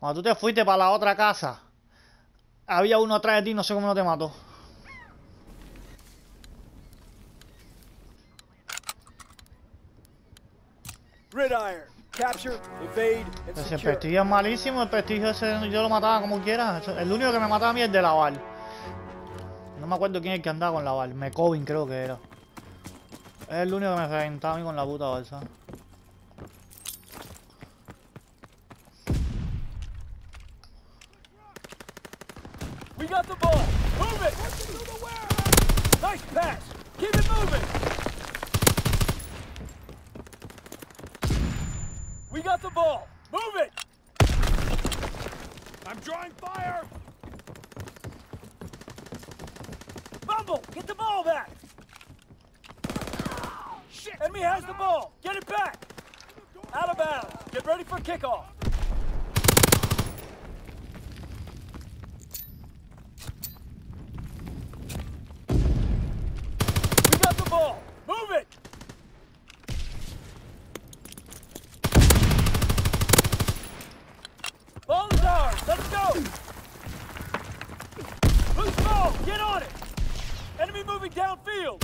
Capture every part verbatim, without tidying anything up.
Cuando tú te fuiste para la otra casa, había uno atrás de ti, no sé cómo no te mató. Gridiron. Capture, evade, and Ese secure. prestigio es malísimo, el prestigio ese yo lo mataba como quiera. El único que me mataba a mí es de Laval. No me acuerdo quién es el que andaba con Laval. Mecovin creo que era. Es el único que me reventaba a mí con la puta bolsa. We got the ball. Move it. Nice pass. Keep it moving. We got the ball. Move it. I'm drawing fire. Bumble, get the ball back. Shit. Enemy has the ball. Get it back. Out of bounds. Get ready for kickoff. We got the ball. Move it. Ball is ours. Let's go. Loose ball. Get on it. Enemy moving downfield.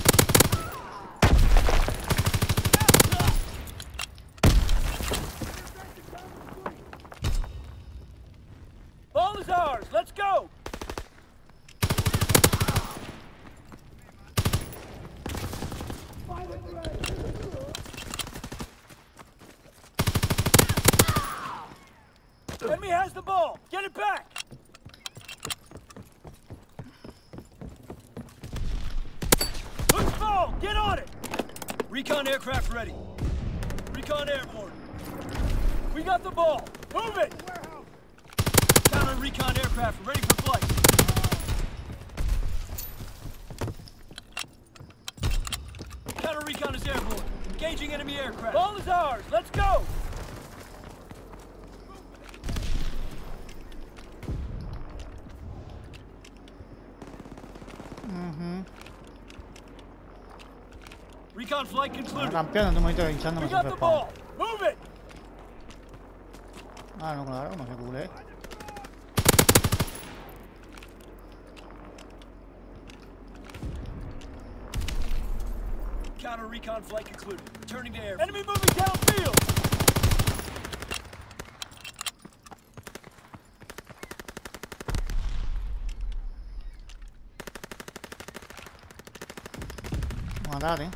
Ball is ours. Let's go. Enemy has the ball. Get it back. Loose ball. Get on it. Recon aircraft ready. Recon airborne. We got the ball. Move it. Counter recon aircraft ready for flight. Counter recon is airborne. Engaging enemy aircraft. Ball is ours. Let's go. Uh-huh. Recon flight concluded. Campeón, tú me estás hinchándome We su got the respawn. ball. Move it. Ah, no, claro, no se culé. Counter recon flight concluded. Returning to air. Enemy moving downfield. Matate.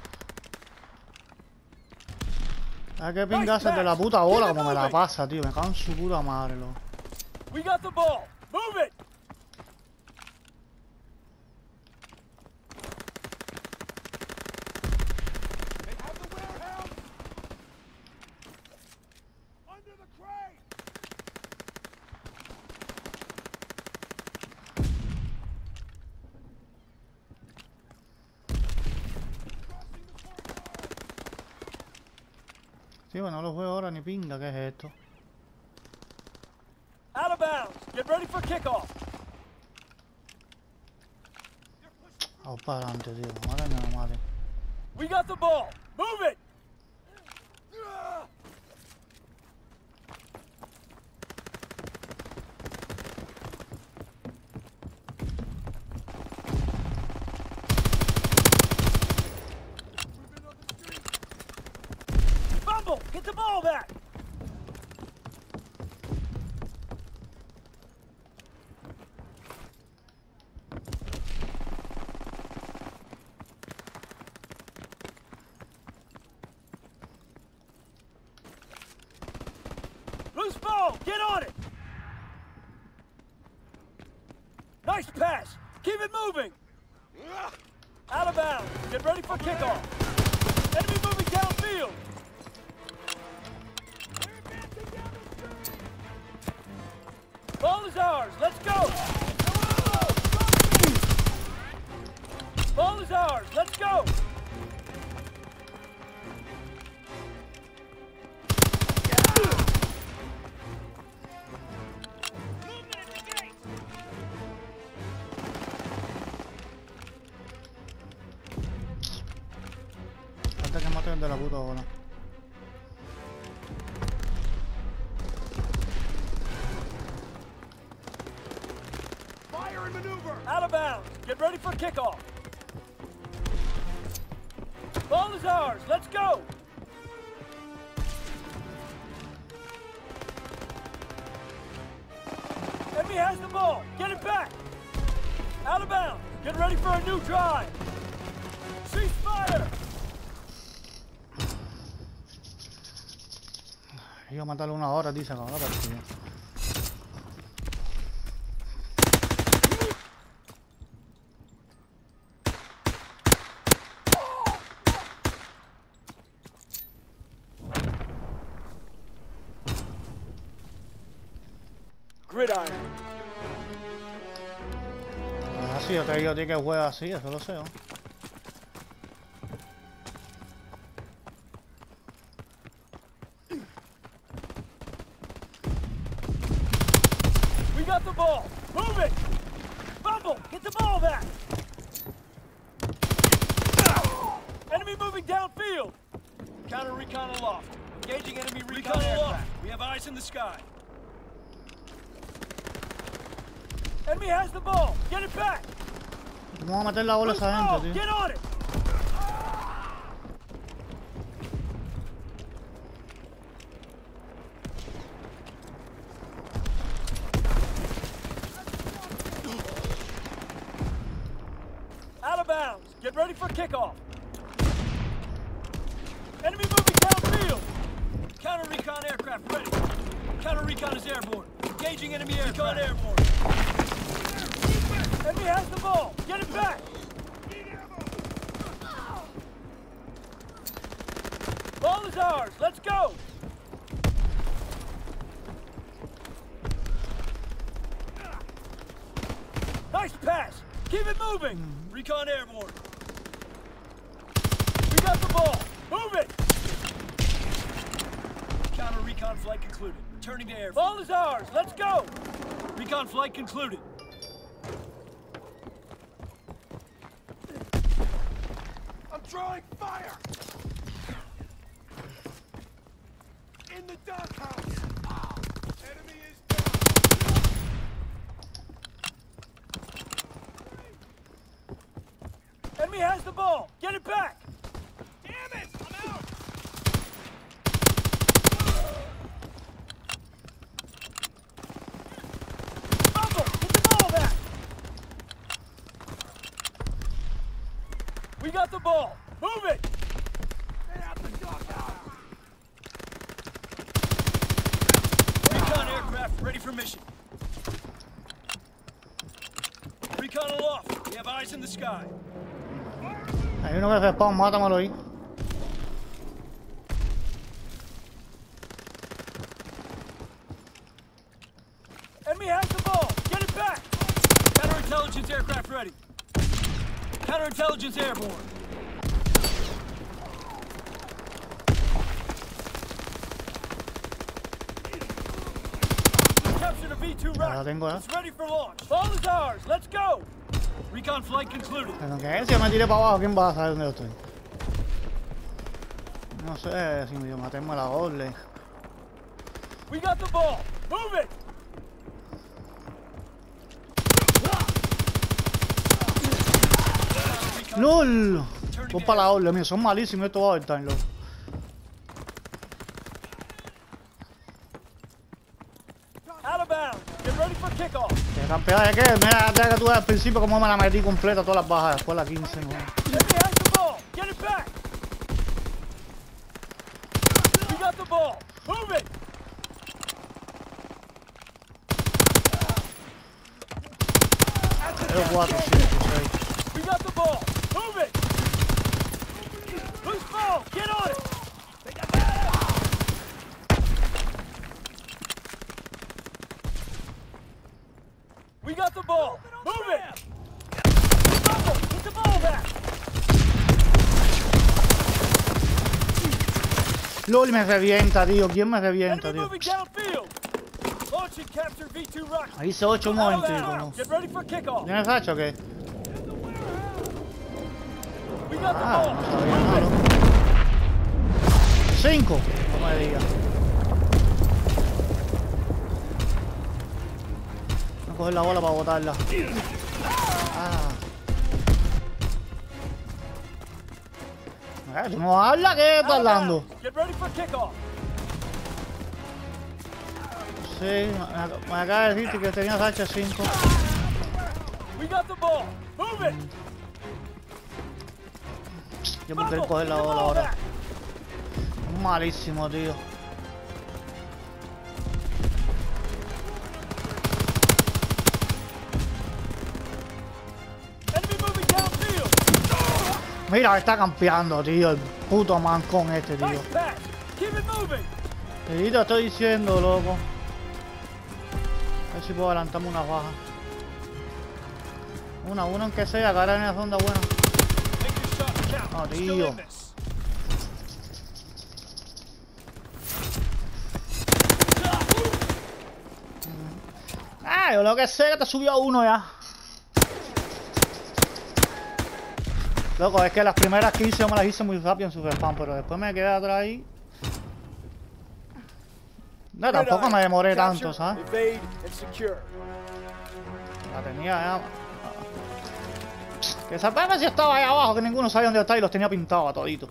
¿Sabes qué pinga hace de la puta bola como me la pasa, tío? Me cago en su puta madre, loco. We got the ball. Move it. They have the warehouse. Under the crane. Sí, bueno, no lo juego ahora ni pinga, ¿qué es esto? Out of bounds. Get ready for kickoff. Vamos para adelante, tío. Madre mía, madre. We got the ball. Move it. Bumble, get the ball back. Loose ball, get on it. Nice pass. Keep it moving. Out of bounds. Get ready for kickoff. Enemy moving downfield. Ball is ours. Let's go. Ball is ours. Let's go. Falta que maten de la puta bola. Out of bounds. Get ready for kickoff. Ball is ours. Let's go. Enemy has the ball. Get it back. Out of bounds. Get ready for a new drive. Cease fire. Iba a matarlo una hora, dice, ahora partida. Gridiron. Así, yo te digo a ti que juega así, eso lo sé, ¿no? We got the ball. Move it. Bumble, get the ball back. Enemy moving downfield. Counter recon aloft. Engaging enemy recon, recon aloft. We have eyes in the sky. Enemy has the ball. Get it back. Vamos a meter la bola a esa gente, tío. Get on it. Out of bounds. Get ready for kickoff. Enemy moving downfield. Counter recon aircraft ready. Counter recon is airborne. Engaging enemy aircraft. Recon airborne. Enemy has the ball. Get it back. Ball is ours. Let's go. Nice pass. Keep it moving. Recon airborne. We got the ball. Move it. Counter recon flight concluded. Returning to air. Ball is ours. Let's go. Recon flight concluded. I'm drawing fire. In the doghouse. Ah, enemy is down. Enemy has the ball. Get it back. Damn it! I'm out. Bumble, get the ball back. We got the ball. Move it. Get out the doghouse. Recon aircraft ready for mission. Recon aloft. We have eyes in the sky. Hay uno que se spawn, mátamelo ahí. Enemy has the ball. Get it back. Counterintelligence aircraft ready. Counterintelligence airborne. Captured a V two Ya la rocket. tengo, ¿eh? It's ready for launch. Ball is ours. Let's go. Recon flight concluded. Pero que si yo me tiré para abajo, ¿quién va a saber dónde yo estoy? No sé si me matemos la orden. We got the ball. Move it. ¡Lol! Voy para la orden, mío, son malísimos estos overtime, loco. Out of bounds. Get ready for kickoff. ¿Qué campeón de qué? Mira, ya que tú ves al principio cómo me la metí completa todas las bajas, después la quince, ¿no? Enemy has the ball. Get it back. We got the ball. Move it. cero cuatro, cinco, seis. We got the ball. Move it. Loose ball. Get on it. We got the ball. Move it. Bumble. Get the ball back. LOL me revienta, tío. ¿Quién me revienta, Enemy tío? moving downfield. Launch and capture V two rocket. Ahí hice ocho momentos, Out of ¿no? bounds. Get ready for kickoff. ¿Tienes racha o qué? We got the Ah, ball. no sabía Move nada. it. Cinco. No me digas. Voy a coger la bola para botarla. Ah. Eh, tú no hablas, ¿qué estás hablando? Get ready for kickoff. Sí, me, me acaba de decir que tenías H cinco. We got the ball. Move it. Yo por querer coger la bola ahora. Es malísimo, tío. Enemy moving downfield. Mira, está campeando, tío. El puto mancón este, tío. Nice pass. Keep it moving. Sí, te estoy diciendo, loco. A ver si puedo adelantarme una baja. Una, una aunque sea, que ahora en la ronda buena. Make your shot count. Oh, We're still tío. in this. Ah, yo lo que sé que te subió uno ya. Loco, es que las primeras que hice yo me las hice muy rápido en Super Spam, pero después me quedé atrás ahí. No, tampoco me demoré tanto, ¿sabes? Evade and secure. La tenía ya. Que sabemos si estaba ahí abajo, que ninguno sabía dónde estaba y los tenía pintados a toditos.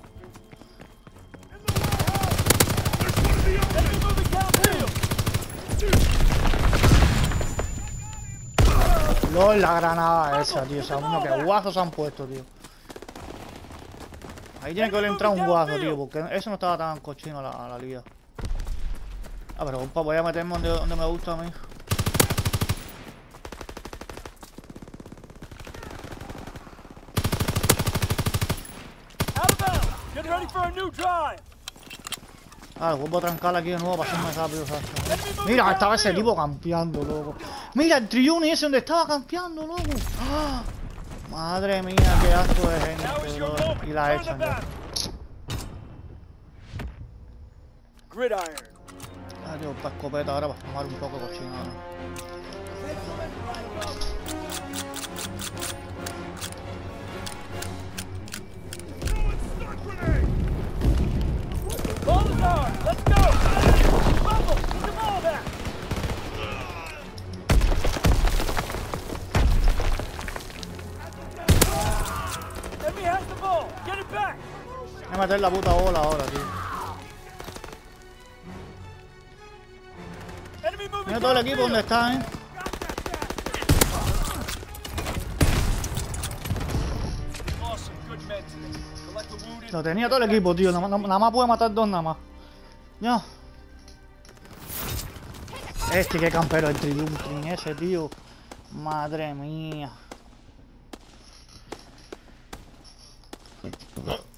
Enemy moving downfield. LOL, la granada esa, tío. O sea, uno que guazos han puesto, tío. Ahí tiene que haber entrado un guazo, tío, porque eso no estaba tan cochino la, la liga. Ah, pero compa, voy a meterme donde, donde me gusta a mí. Out of bounds. Get ready for a new drive. Ah, vuelvo a trancar aquí de nuevo para hacerme rápido, ¿sabes? Enemy moving Mira, estaba ese downfield. tipo campeando, loco. Mira, el Triuni ese donde estaba campeando, loco. ¡Ah! Madre mía, qué asco de Now is gente, your loco. moment. Y la Turn the echan ya. battle. Gridiron. Ah, tío, para escopeta ahora para fumar un poco de cochinada. Ball is ours. Let's go. Bubble, get the ball back. Enemy has the ball. Get it back. Voy a meter la puta bola ahora, tío. Enemy moving Mira todo el equipo donde downfield. está, eh. Awesome. Good men today. Collect the wounded. Lo tenía todo el equipo, tío. Nada, más- nada más puede matar dos, nada más. Ya. Este que campero, el Triumphin ese, tío. Madre mía.